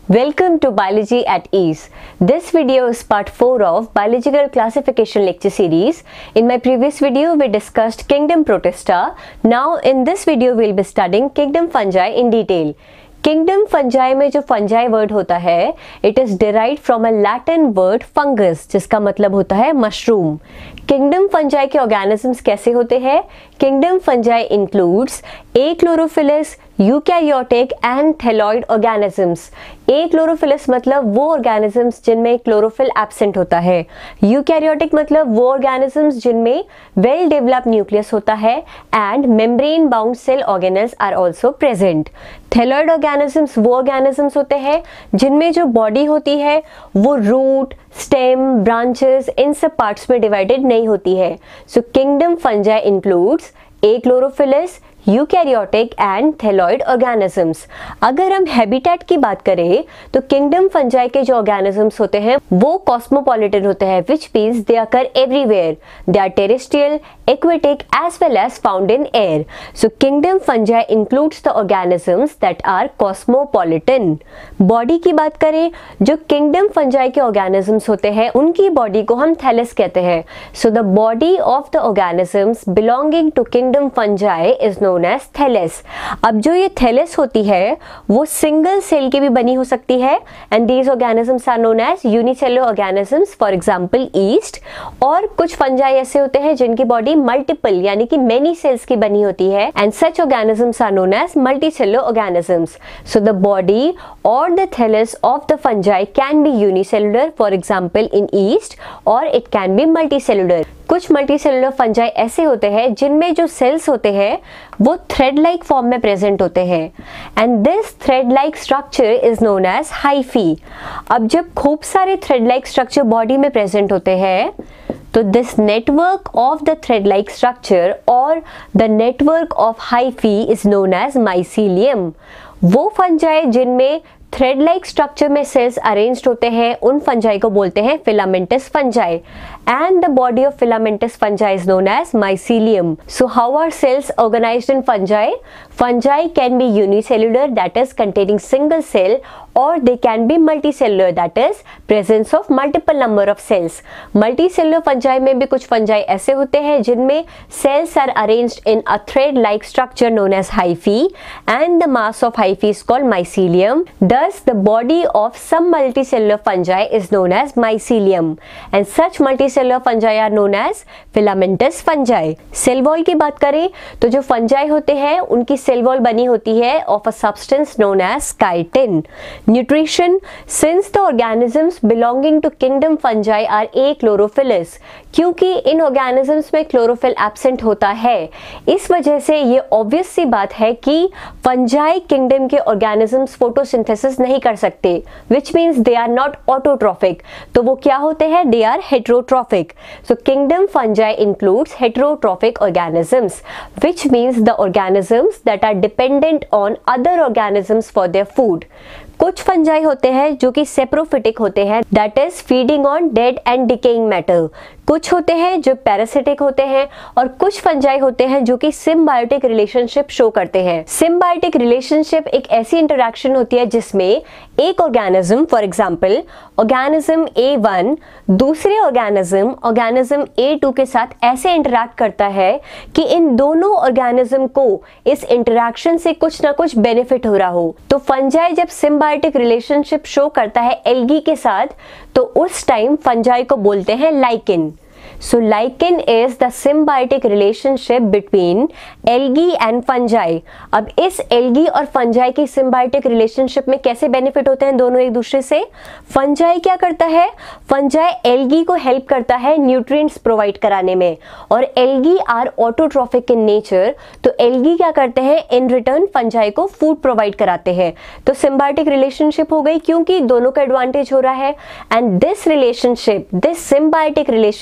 Welcome to Biology at Ease. This video is part 4 of Biological Classification lecture series. In my previous video, we discussed Kingdom Protista. Now, in this video, we will be studying Kingdom Fungi in detail. Kingdom Fungi में जो fungi word होता है, it is derived from a Latin word fungus, जिसका मतलब होता है mushroom. Kingdom Fungi के organisms कैसे होते हैं? Kingdom Fungi includes Achlorophyllus, eukaryotic and thalloid organisms. Achlorophyllous मतलब वो ऑर्गेनिजम्स जिनमें क्लोरोफिल एब्सेंट होता है. यूकैरियोटिक मतलब वो ऑर्गेनिजम्स जिनमें वेल डेवलप्ड न्यूक्लियस होता है and membrane bound cell organelles are also present. Thalloid organisms वो ऑर्गेनिजम्स होते हैं जिनमें जो बॉडी होती है वो रूट, स्टेम, ब्रांचेस इन सब पार्ट्स में डिवाइडेड नहीं होती है. So kingdom fungi includes achlorophyllous, eukaryotic and thalloid organisms. अगर हम हैबिटेट की बात करें तो किंगडम फंजाई के जो ऑर्गेनिजम्स होते हैं वो कॉस्मोपॉलिटन होते हैं, which means they occur everywhere. They are terrestrial, aquatic as well as found in air. So kingdom fungi includes the organisms that are cosmopolitan. Body की बात करें, जो किंगडम फंजाई के ऑर्गेनिजम्स होते हैं उनकी बॉडी को हम थैलस कहते हैं. So the body of the organisms belonging to kingdom fungi is known as thallus. अब जो ये थैलस होती है वो सिंगल सेल की भी बनी हो सकती है and these organisms are known as unicellular organisms, for example yeast. और कुछ फंजाई ऐसे होते हैं जिनकी बॉडी मल्टीपल यानी कि मेनी सेल्स की बनी होती है and such organisms are known as multicellular organisms. So the body और the thallus of the fungi can be unicellular, for example in yeast, और इट कैन बी मल्टीसेलुलर. कुछ multicellular fungi ऐसे होते हैं जिनमें जो सेल्स होते हैं वो थ्रेड लाइक फॉर्म में प्रेजेंट होते हैं and this thread like structure is known as hyphae. अब जब खूब सारे थ्रेड लाइक स्ट्रक्चर बॉडी में प्रेजेंट होते हैं तो this network of the thread like structure और the network of hyphae is known as mycelium. वो फंजाई जिनमें थ्रेड लाइक स्ट्रक्चर में सेल्स अरेंज्ड होते हैं उन फंजाई को बोलते हैं filamentous fungi and the body of filamentous fungi is known as mycelium. So how are cells organized in fungi? Fungi can be unicellular, that is containing single cell, or they can be multicellular, that is presence of multiple number of cells. Multicellular fungi में भी कुछ fungi ऐसे होते हैं जिनमें cells are arranged in a thread-like structure known as hyphae, and the mass of hyphae is called mycelium. Thus, the body of some multicellular fungi is known as mycelium, and such multicellular fungi are known as filamentous fungi. Cell wall की बात करें तो जो fungi होते हैं उनकी cell wall बनी होती है of a substance known as chitin. Nutrition, since the organisms belonging to kingdom fungi are achlorophyllous, क्योंकि इन ऑर्गेनिजम्स में क्लोरोफिल एब्सेंट होता है इस वजह से ये ऑब्वियस सी बात है कि फंजाई किंगडम के ऑर्गेनिजम्स फोटोसिंथेसिस नहीं कर सकते, which means they are not autotrophic. तो वो क्या होते हैं? They are heterotrophic. So kingdom fungi includes heterotrophic organisms, which means the organisms that are dependent on other organisms for their food. कुछ फंजाई होते हैं जो कि सेप्रोफिटिक होते हैं, that is feeding on dead and decaying matter. कुछ होते हैं जो पैरासिटिक होते हैं और कुछ फंजाई होते हैं जो कि सिम्बायोटिक रिलेशनशिप शो करते हैं. सिम्बायोटिक रिलेशनशिप एक ऐसी इंटरेक्शन होती है जिसमें एक organism, for example organism A1 दूसरे ऑर्गेनिज्म A2 के साथ ऐसे इंटरैक्ट करता है कि इन दोनों ऑर्गेनिज्म को इस इंटरैक्शन से कुछ ना कुछ बेनिफिट हो रहा हो. तो फंजाई जब सिम्बायोटिक रिलेशनशिप शो करता है एल्गी के साथ तो उस टाइम फंजाई को बोलते हैं lichen. So lichen is the symbiotic relationship between algae and fungi. अब इस algae और fungi की symbiotic relationship में कैसे benefit होते हैं दोनों एक दूसरे से? Fungi क्या करता है? Fungi algae को help करता है nutrients provide कराने में और algae are autotrophic in nature. तो algae क्या करते हैं? In return fungi को food provide कराते हैं. तो symbiotic relationship हो गई क्योंकि दोनों का advantage हो रहा है. And this relationship, this symbiotic relationship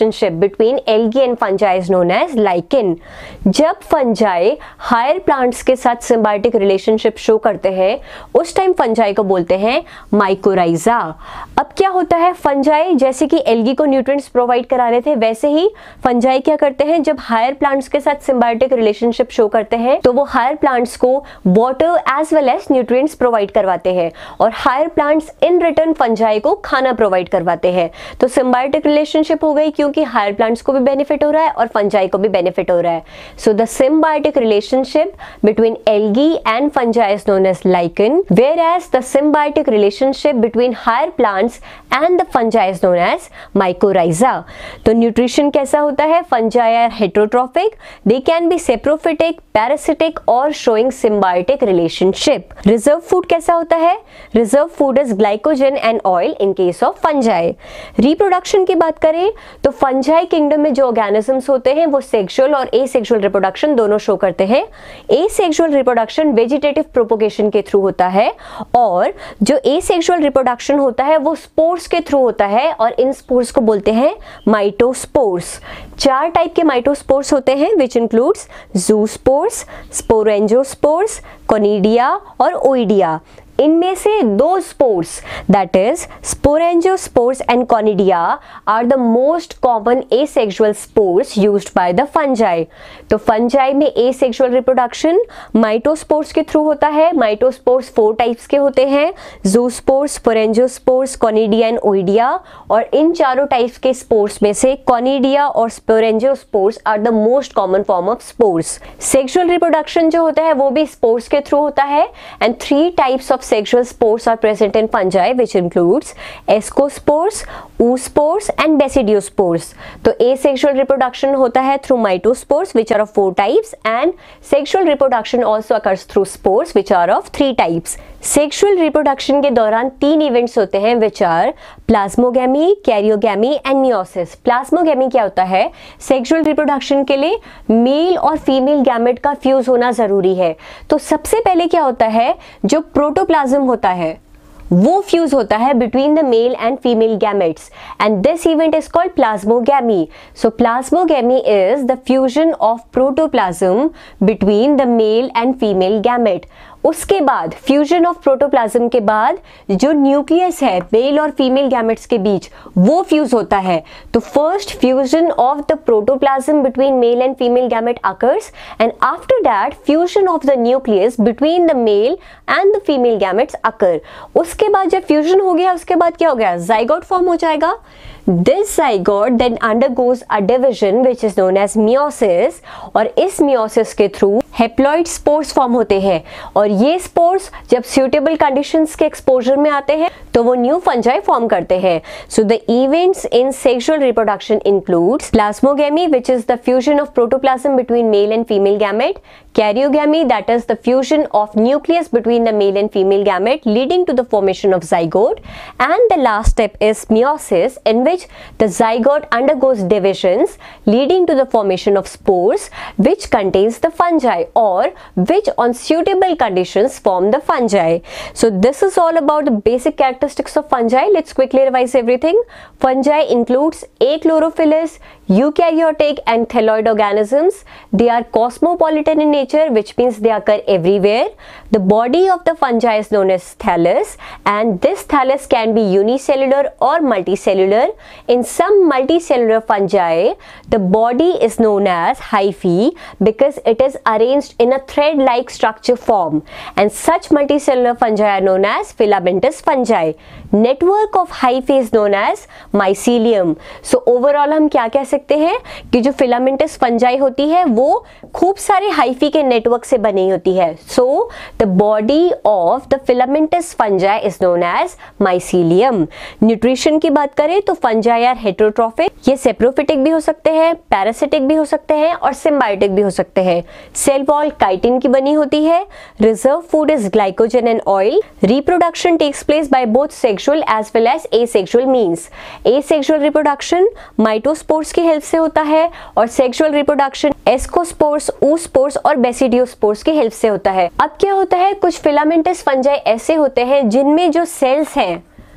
between algae and fungi is known as lichen. जब fungi higher plants के साथ symbiotic relationship show करते हैं उस टाइम fungi को बोलते हैं mycorrhiza. अब क्या होता है, fungi जैसे कि algae को nutrients provide करा रहे थे वैसे ही fungi क्या करते हैं, जब higher plants के साथ symbiotic relationship show करते हैं तो वो higher plants को water as well as nutrients provide करवाते हैं और higher plants in return fungi को खाना प्रोवाइड करवाते हैं. तो सिम्बायोटिक रिलेशनशिप हो गई क्योंकि हायर प्लांट्स को भी बेनिफिट हो रहा है और फंजाई को भी बेनिफिट हो रहा है. So the symbiotic relationship between algae and fungi is known as lichen, whereas the symbiotic relationship between higher plants and the fungi is known as mycorrhiza. तो न्यूट्रिशन कैसा होता है, fungi are heterotrophic, they can be saprophytic, parasitic और showing symbiotic relationship. Reserve food कैसा होता है, reserve food is glycogen and oil in case of fungi. Reproduction की बात करें तो फंजाई किंगडम में जो ऑर्गेनिजम्स होते हैं वो सेक्सुअल और एसेक्सुअल रिप्रोडक्शन दोनों शो करते हैं. एसेक्सुअल रिप्रोडक्शन वेजिटेटिव प्रोपोगेशन के थ्रू होता है और जो एसेक्सुअल रिप्रोडक्शन होता है वो स्पोर्स के थ्रू होता है और इन स्पोर्स को बोलते हैं माइटोस्पोर्स. 4 टाइप के माइटोस्पोर्स होते हैं which includes zoospores, sporangiospores, conidia और ओइडिया. इनमें से 2 spores that is sporangiospores and conidia are the most common asexual spores used by the fungi. तो फंजाई में एसेक्सुअल रिप्रोडक्शन माइटोस्पोर्स के थ्रू होता है. माइटोस्पोर्स 4 टाइप्स के होते हैं, zoospores, sporangiospores, conidia and oidia. और इन चारों टाइप्स के स्पोर्स में से कोनिडिया और sporangiospores are the most common form of spores. Sexual reproduction जो होता है वो भी स्पोर्स के थ्रू होता है and 3 types of sexual spores are present in fungi which includes ascospores, oospores and basidiospores. तो asexual reproduction होता है through mytospores which are of 4 types and sexual reproduction also occurs through spores which are of 3 types. Sexual reproduction के दौरान 3 events होते हैं which are plasmogamy, karyogamy and meiosis. Plasmogamy क्या होता है, sexual reproduction के लिए मेल और फीमेल गैमेट का फ्यूज होना जरूरी है. तो सबसे पहले क्या होता है, जो प्रोटोप्लाज्म होता है वो फ्यूज होता है between the male and female gametes and this event is called plasmogamy. So plasmogamy is the fusion of protoplasm between the male and female gamete. उसके बाद फ्यूजन ऑफ प्रोटोप्लाज्म के बाद जो न्यूक्लियस है मेल और female gametes के बीच वो fuse होता है. तो first fusion of the protoplasm between male and female gamete occurs and after that fusion of the nucleus between the male and the female gametes occur. उसके बाद जब फ्यूजन हो गया उसके बाद क्या हो गया, जाइगोट फॉर्म हो जाएगा. This zygote then undergoes a division which is known as meiosis और इस meiosis के थ्रू हेप्लॉइड स्पोर्स फॉर्म होते हैं और ये स्पोर्स जब सुटेबल कंडीशंस के एक्सपोजर में आते हैं तो वो न्यू फंजाई फॉर्म करते हैं. So the events in sexual reproduction includes plasmogamy which is the fusion of protoplasm between male and female gamete, karyogamy that is the fusion of nucleus between the male and female gamete leading to the formation of zygote, and the last step is meiosis in which the zygote undergoes divisions leading to the formation of spores which contains the fungi or which on suitable conditions form the fungi. So this is all about the basic characteristics of fungi. Let's quickly revise everything. Fungi includes achlorophyllous, eukaryotic and thelloid organisms. They are cosmopolitan in nature, which means they occur everywhere. The body of the fungi is known as thallus and this thallus can be unicellular or multicellular. In some multicellular fungi, the body is known as hyphae because it is arranged in a thread-like structure form, and such multicellular fungi are known as filamentous fungi. Network of hyphae is known as mycelium. So overall हम क्या कह सकते हैं कि जो filamentous fungi होती है वो खूब सारे hyphae के नेटवर्क से बनी होती है. So the body of the filamentous fungi is known as mycelium. Nutrition की बात करें तो fungi are heterotrophic. ये सेप्रोफिटिक भी हो सकते हैं, पैरासिटिक भी हो सकते हैं और सिम्बायोटिक भी हो सकते हैं. सेल वॉल काइटिन की बनी होती है. Reserve food is glycogen and oil. Reproduction takes place by both sexual as well as asexual means. Asexual reproduction mitospores की हेल्प से होता है और सेक्सुअल रिप्रोडक्शन एस्कोस्पोर्स, oospores और बेसिडियोस्पोर्स की हेल्प से होता है. अब क्या होता है, कुछ फिलामेंटस फंजाई ऐसे होते हैं जिनमें जो सेल्स हैं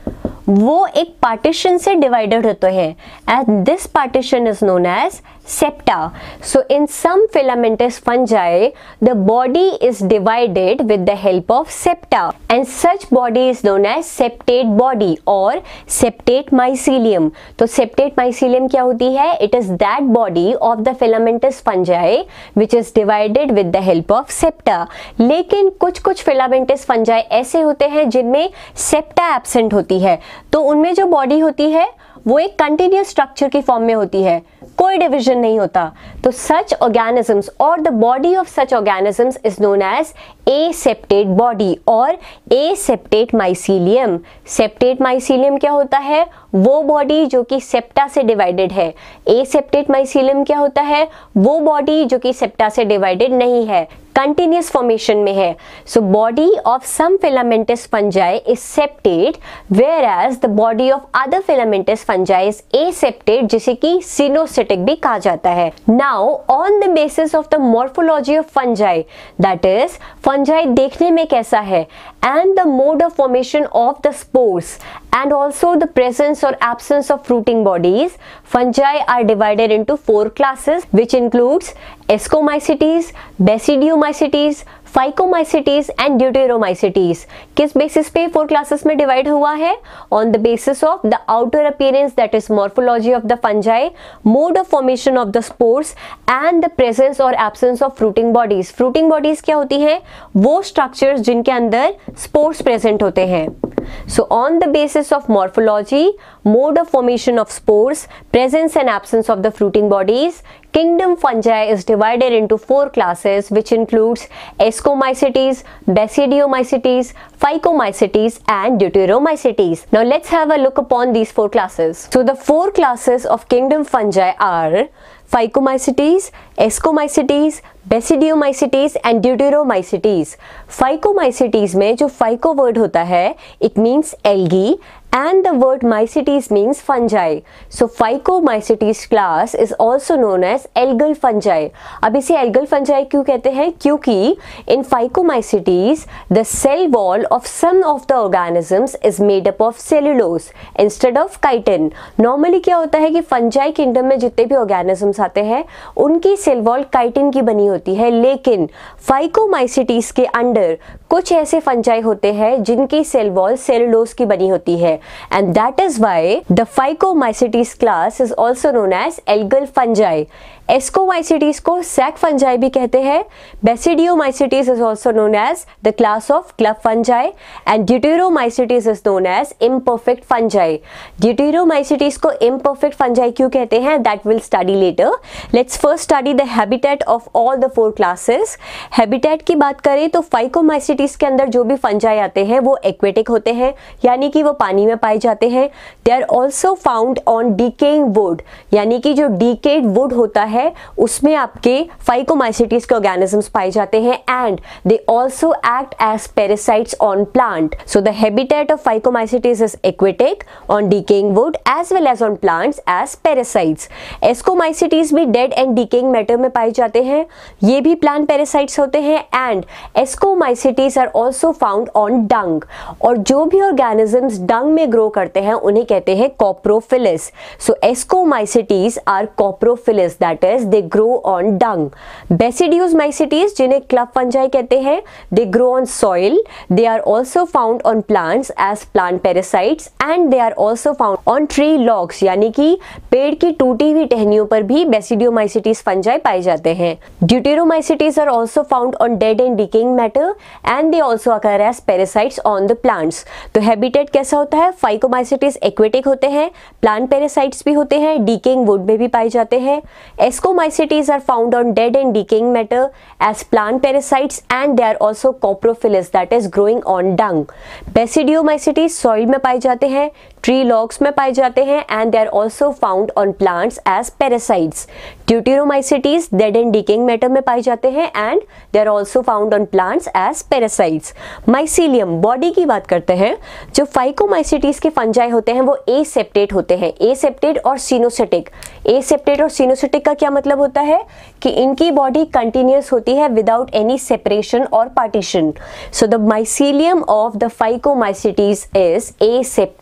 वो एक पार्टीशन से डिवाइडेड होते हैं and this partition is known as septa. So in some filamentous fungi, the body is divided with the help of septa, and such body is known as septate body or septate mycelium. तो septate mycelium क्या होती है? It is that body of the filamentous fungi which is divided with the help of septa. लेकिन कुछ filamentous fungi ऐसे होते हैं जिनमें septa absent होती है, तो उनमें जो बॉडी होती है वो एक कंटिन्यूस स्ट्रक्चर की फॉर्म में होती है, कोई डिवीजन नहीं होता. तो सच ऑर्गेनिजम्स और the body of such organisms is known as aseptate body और एसेप्टेट माइसीलियम. सेप्टेट माइसीलियम क्या होता है? वो बॉडी जो कि सेप्टा से डिवाइडेड है. एसेप्टेट माइसीलियम क्या होता है? वो बॉडी जो कि सेप्टा से डिवाइडेड नहीं है, कंटिन्यूस फॉर्मेशन में है. So body of some filamentous fungi is septate whereas the body of other filamentous fungi is aseptate, जिसे कि सिनोसिटिक भी कहा जाता है. Now on the basis of the morphology of fungi, that is fungi देखने में कैसा है and the mode of formation of the spores and also the presence or absence of fruiting bodies, fungi are divided into 4 classes which includes Ascomycetes, Basidiomycetes, phycomycetes and deuteromycetes. किस basis पे 4 classes में divide हुआ है? On the basis of the outer appearance, that is morphology of the fungi, mode of formation of the spores and the presence और absence of fruiting bodies. Fruiting bodies क्या होती हैं? वो structures जिनके अंदर स्पोर्स प्रेजेंट होते हैं. So on the basis of morphology, mode of formation of spores, presence and absence of the fruiting bodies, kingdom fungi is divided into 4 classes which includes Ascomycetes, Basidiomycetes, Phycomycetes and Deuteromycetes. Now let's have a look upon these 4 classes. So the 4 classes of kingdom fungi are Phycomycetes, Ascomycetes, Basidiomycetes and Deuteromycetes. Phycomycetes में जो phyco word होता है, it means algae and the word mycetes means fungi. So Phycomycetes class is also known as algal fungi. अब इसे algal fungi क्यों कहते हैं? क्योंकि in Phycomycetes the cell wall of some of the organisms is made up of cellulose instead of chitin. Normally क्या होता है कि fungi kingdom में जितने भी organisms आते हैं उनकी cell wall chitin की बनी होती है, लेकिन Phycomycetes के अंडर कुछ ऐसे fungi होते हैं जिनकी cell wall cellulose की बनी होती है. And that is why the Phycomycetes class is also known as algal fungi. Ascomycetes को sac fungi भी कहते हैं. Basidiomycetes is also known as the class of club fungi and Deuteromycetes is known as imperfect fungi. Deuteromycetes को imperfect fungi क्यों कहते हैं? That we'll study later. Let's first study the habitat of all the 4 classes. Habitat की बात करें तो Phycomycetes के अंदर जो भी fungi आते हैं वो aquatic होते हैं, यानी कि वो पानी में पाए जाते हैं. They are also found on decaying wood, यानी कि जो decayed wood होता है उसमें आपके Phycomycetes के organisms पाए जाते हैं and they also act as parasites on plant. So the habitat of Phycomycetes is aquatic, on decaying wood as well as on plants as parasites. Ascomycetes भी dead and decaying matter में पाए जाते हैं, ये भी plant parasites होते हैं and Ascomycetes are also found on dung. और जो भी organisms dung में grow करते हैं उन्हें कहते हैं coprophilous. So Ascomycetes are coprophilous, that is they grow on dung. Basidiomycetes जिन्हें club fungi कहते हैं, they grow on soil. They are also found on plants as plant parasites and they are also found on tree logs, यानी कि पेड़ की टूटी हुई टहनियों पर भी Basidiomycetes fungi पाए जाते हैं. Deuteromycetes are also found on dead and decaying matter and they also occur as parasites on the plants. तो habitat कैसा होता है? Phycomycetes aquatic होते हैं, plant parasites भी होते हैं, decaying wood में भी पाए जाते हैं. Ascomycetes are found on dead and decaying matter as plant parasites and they are also coprophilous, that is growing on dung. Basidiomycetes soil में पाए जाते हैं, tree logs में पाए जाते हैं and they are also found on plants as parasites. Deuteromycetes dead and decaying matter में पाए जाते हैं and they are also found on plants as parasites. Mycelium body की बात करते हैं. जो Phycomycetes के fungi होते हैं वो aseptate होते हैं. aseptate और cynocetic. aseptate और cynocetic का क्या मतलब होता है कि इनकी बॉडी कंटिन्यूस होती है विदाउट एनी सेपरेशन और partition. So the mycelium of the Phycomycetes is aseptate, that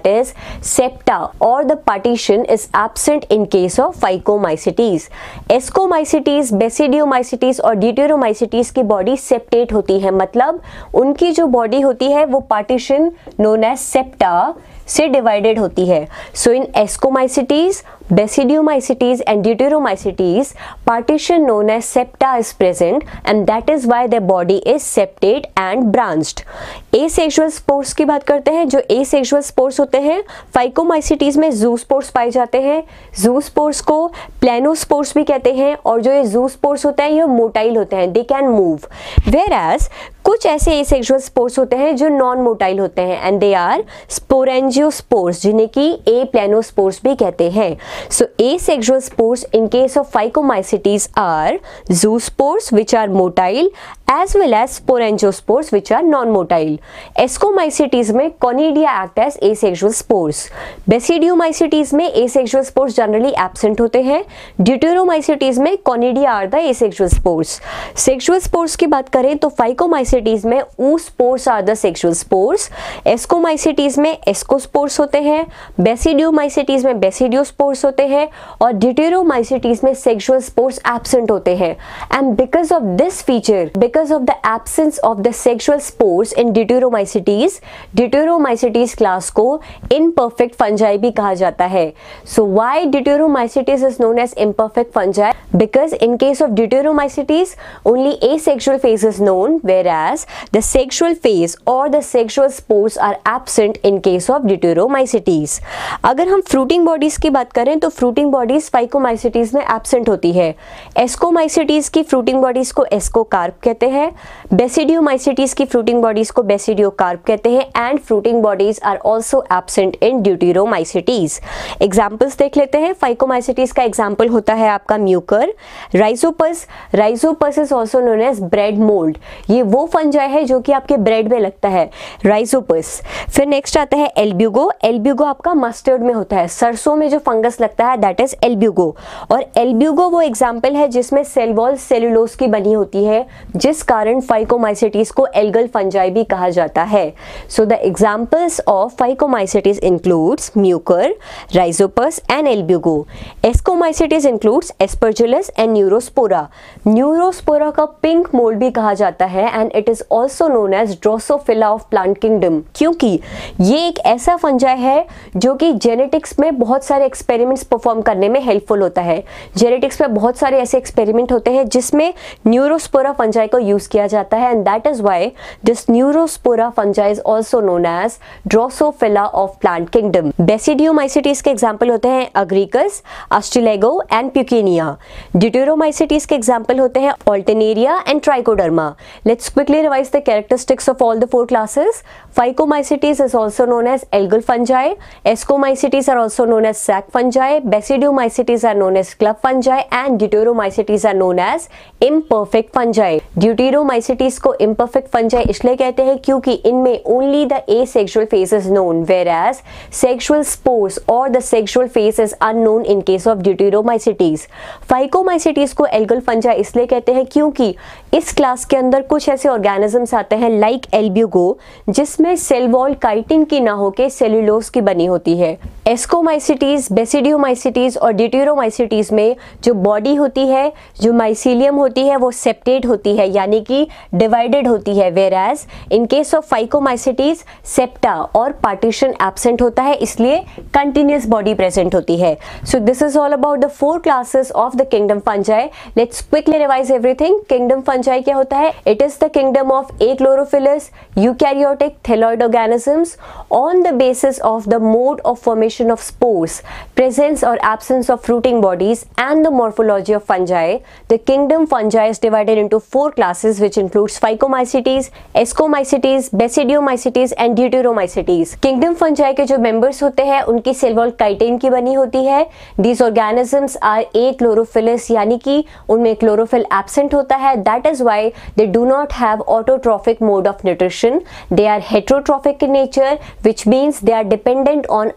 that is septa or the partition is absent in case of Phycomycetes. Ascomycetes, Basidiomycetes और Deuteromycetes की बॉडी सेप्टेट होती है, मतलब उनकी जो बॉडी होती है वो पार्टीशन नोन एज सेप्टा से डिवाइडेड होती है. सो इन Ascomycetes, Basidiomycetes and Deuteromycetes, partition known as septa is present and that is why their body is septate and branched. Asexual spores की बात करते हैं. जो asexual spores होते हैं Phycomycetes में zoospores पाए जाते हैं. zoospores को planospores भी कहते हैं और जो ये zoospores होते हैं ये मोटाइल होते हैं, they can move. Whereas कुछ ऐसे asexual spores होते हैं जो नॉन मोटाइल होते हैं and they are sporangiosspores जिन्हें कि aplanospores भी कहते हैं. So asexual spores in case of Phycomycetes are zoospores which are motile as well as sporangiospores which are non-motile. Ascomycetes में conidia act as asexual spores. Basidiomycetes में asexual spores generally absent होते हैं. Deuteromycetes में conidia are the asexual spores. Sexual spores की बात करें तो Phycomycetes में oospores are the sexual spores. Ascomycetes में ascospores होते हैं. Basidiomycetes में basidiospores होते हैं और Deuteromycetes में sexual spores absent होते हैं. And because of this feature, because of the absence of the sexual spores in Deuteromycetes, Deuteromycetes class को imperfect fungi भी कहा जाता है. So why Deuteromycetes is known as imperfect fungi? Because in case of Deuteromycetes only asexual phase is known, whereas the sexual phase or the sexual spores are absent in case of Deuteromycetes. अगर हम fruiting bodies की बात करें तो fruiting bodies Phycomycetes में absent होती है. Ascomycetes की fruiting bodies को ascocarp कहते हैं, Basidiomycetes की fruiting bodies को Basidiocarp कहते हैं and fruiting bodies are also absent in Deuteromycetes. Examples देख लेते हैं. Phycomycetes का example होता है आपका mucor. Rhizopus, Rhizopus is also known as bread mold. ये वो fungi है जो कि आपके ब्रेड में लगता है, Rhizopus. फिर नेक्स्ट आता है Albugo. Albugo आपका मस्टर्ड में होता है, सरसों में जो फंगस लगता है that is Albugo. और Albugo वो एग्जाम्पल है जिसमें सेल वॉल सेलुलोज की बनी होती है, जिस कारण Phycomycetes को एल्गल फंजाई भी कहा जाता है. So the examples of Phycomycetes includes Mucor, Rhizopus and Albugo. Ascomycetes includes Aspergillus and Neurospora. Neurospora का pink mold भी कहा जाता है and it is also known as Drosophila of plant kingdom, क्योंकि ये एक ऐसा फंजाई है जो कि जेनेटिक्स में बहुत सारे एक्सपेरिमेंट्स परफॉर्म करने में हेल्पफुल होता है. जेनेटिक्स में बहुत सारे ऐसे एक्सपेरिमेंट होते हैं जिसमें न्यूरोस्पोरा फंजाई को यूज किया जाता है and that is why this Neurospora fungi is also known as Drosophila of plant kingdom. Basidiomycetes के एग्जाम्पल होते हैं Agaricus, Astilago and Puccinia. Deuteromycetes के एग्जाम्पल होते हैं Alternaria and Trichoderma. Let's quickly revise the characteristics of all the four classes. Phycomycetes is also known as algal fungi. Ascomycetes are also known as sac fungi. Basidiomycetes are known as club fungi and Deuteromycetes are known as imperfect fungi. Deuteromycetes को imperfect fungi इसलिए कहते हैं क्योंकि इनमें only the asexual phase is known, whereas sexual spores or the sexual phase is unknown in case of Deuteromycetes. Phycomycetes को algal fungi इसलिए कहते हैं क्योंकि इस क्लास के अंदर कुछ ऐसे ऑर्गेनिजम्स आते हैं लाइक Albugo जिसमें सेल वॉल काइटिन की ना होके सेल्यूलोज की बनी होती है. Ascomycetes, Basidiomycetes और Deuteromycetes में जो बॉडी होती है, जो माइसीलियम होती है वो सेप्टेट होती है यानी कि डिवाइडेड होती है, whereas in case of Phycomycetes septa और पार्टीशन एब्सेंट होता है, इसलिए कंटिन्यूअस बॉडी प्रेजेंट होती है. So this is all about the four classes of the kingdom fungi. Let's quickly revise everything. Kingdom fungi क्या होता है? It is the kingdom of achlorophyllous, eukaryotic, thelloid organisms on the basis of the mode of formation of spores, presence or absence of fruiting bodies and the morphology of fungi. The kingdom fungi is divided into four classes which includes Phycomycetes, Ascomycetes, Basidiomycetes and Deuteromycetes. Kingdom fungi के जो members होते हैं उनकी cell wall chitin की बनी होती है. These organisms are achlorophyllous यानी कि उनमें chlorophyll absent होता है. That is why they do not have autotrophic mode of nutrition. They are heterotrophic in nature, which means they are dependent on other organisms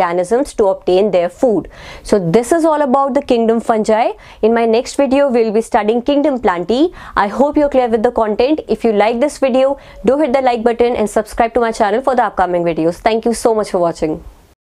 organisms to obtain their food. So this is all about the kingdom fungi. In my next video, we'll be studying kingdom Plantae. I hope you're clear with the content. If you like this video, do hit the like button and subscribe to my channel for the upcoming videos. Thank you so much for watching.